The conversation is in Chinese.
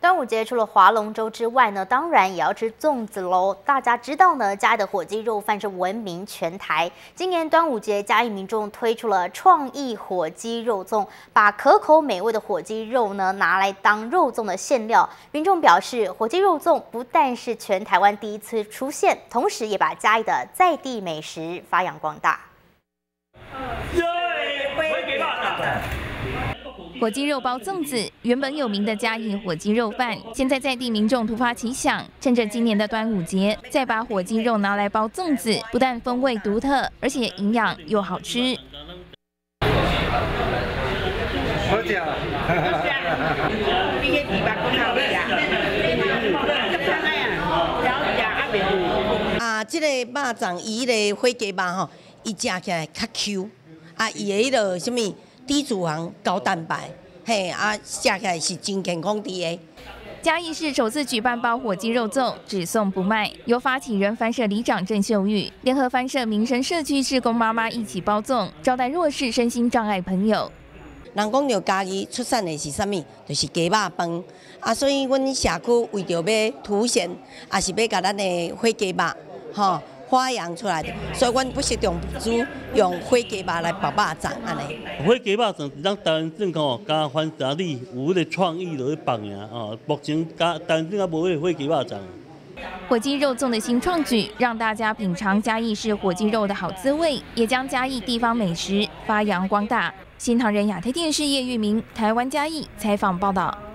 端午节除了划龙舟之外呢，当然也要吃粽子喽。大家知道呢，嘉义的火鸡肉饭是闻名全台。今年端午节，嘉义民众推出了创意火鸡肉粽，把可口美味的火鸡肉呢拿来当肉粽的馅料。民众表示，火鸡肉粽不但是全台湾第一次出现，同时也把嘉义的在地美食发扬光大。 火鸡肉包粽子，原本有名的嘉义火鸡肉饭，现在在地民众突发奇想，趁着今年的端午节，再把火鸡肉拿来包粽子，不但风味独特，而且营养又好吃。 好吃啊，这个肉粽伊个火鸡肉吼，伊食起来较 Q， 啊，伊个迄个什么？低脂肪、高蛋白，嘿啊，吃起来是真健康的。 嘉义市首次举办包火鸡肉粽，只送不卖，由发起人番社里长郑秀玉联合番社民生社区志工妈妈一起包粽，招待弱势身心障碍朋友。 人讲着嘉义出产的是啥物？就是鸡肉饭啊，所以阮社区为着要凸显，也是要甲咱的火鸡肉，吼。发扬出来的，所以阮不惜用猪用火鸡肉来包肉粽安尼。 火鸡肉粽是咱台湾省吼加番社里有迄个创意落去放呀，哦，目前台湾省还无迄个火鸡肉粽。 火鸡肉粽的新创举，让大家品尝嘉义市火鸡肉的好滋味，也将嘉义地方美食发扬光大。新唐人亚太电视叶玉明，台湾嘉义采访报道。